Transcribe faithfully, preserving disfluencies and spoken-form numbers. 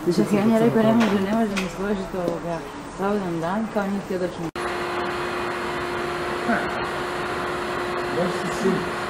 Čak i on je rekao, ne može, ne može mi složiti ovoga slavodan dan, kao nije htio doći mi. Baš si si